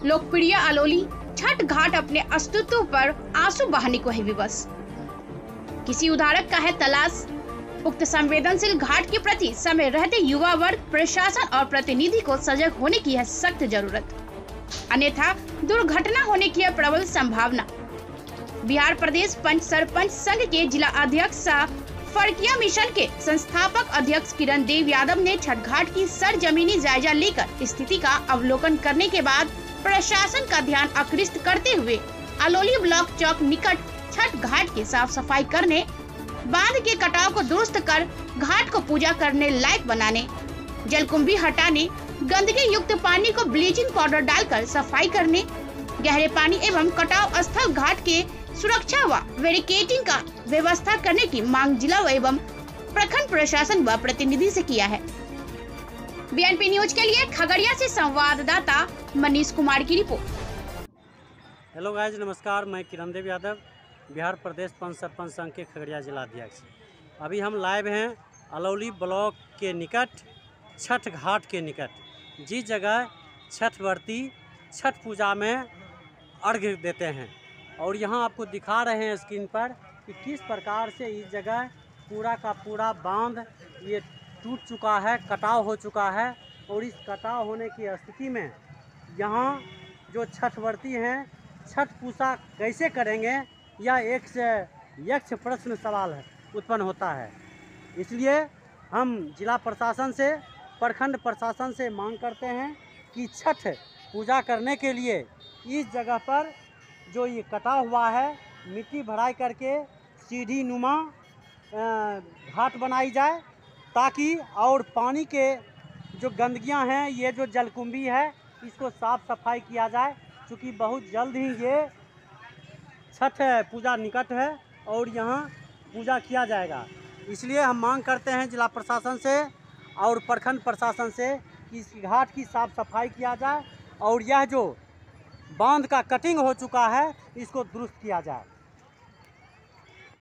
लोकप्रिय अलोली छठ घाट अपने अस्तित्व पर आंसू बहाने को है विवश। किसी उधारक का है तलाश। उक्त संवेदनशील घाट के प्रति समय रहते युवा वर्ग, प्रशासन और प्रतिनिधि को सजग होने की है सख्त जरूरत, अन्यथा दुर्घटना होने की है प्रबल संभावना। बिहार प्रदेश पंच सरपंच संघ के जिला अध्यक्ष फरकिया मिशन के संस्थापक अध्यक्ष किरण देव यादव ने छठ घाट की सरजमीनी जायजा लेकर स्थिति का अवलोकन करने के बाद प्रशासन का ध्यान आकृष्ट करते हुए अलोली ब्लॉक चौक निकट छठ घाट की साफ सफाई करने, बांध के कटाव को दुरुस्त कर घाट को पूजा करने लायक बनाने, जलकुंभी हटाने, गंदगी युक्त पानी को ब्लीचिंग पाउडर डालकर सफाई करने, गहरे पानी एवं कटाव स्थल घाट के सुरक्षा व बैरिकेडिंग का व्यवस्था करने की मांग जिला एवं प्रखंड प्रशासन व प्रतिनिधि से किया है। बीएनपी न्यूज के लिए खगड़िया से संवाददाता मनीष कुमार की रिपोर्ट। हेलो गाइज, नमस्कार। मैं किरण देव यादव, बिहार प्रदेश पंच सरपंच संघ के खगड़िया जिला अध्यक्ष। अभी हम लाइव हैं अलौली ब्लॉक के निकट, छठ घाट के निकट, जिस जगह छठ व्रती छठ पूजा में अर्घ्य देते हैं। और यहाँ आपको दिखा रहे हैं स्क्रीन पर कि किस प्रकार से इस जगह पूरा का पूरा बांध ये टूट चुका है, कटाव हो चुका है। और इस कटाव होने की स्थिति में यहाँ जो छठ व्रती हैं छठ पूजा कैसे करेंगे, यह एक से यक्ष प्रश्न सवाल है उत्पन्न होता है। इसलिए हम जिला प्रशासन से, प्रखंड प्रशासन से मांग करते हैं कि छठ पूजा करने के लिए इस जगह पर जो ये कटा हुआ है मिट्टी भराई करके सीढ़ी नुमा घाट बनाई जाए, ताकि और पानी के जो गंदगियां हैं, ये जो जलकुंभी है, इसको साफ सफाई किया जाए, क्योंकि बहुत जल्द ही ये छठ पूजा निकट है और यहाँ पूजा किया जाएगा। इसलिए हम मांग करते हैं जिला प्रशासन से और प्रखंड प्रशासन से कि इस घाट की साफ सफाई किया जाए और यह जो बांध का कटिंग हो चुका है इसको दुरुस्त किया जाए।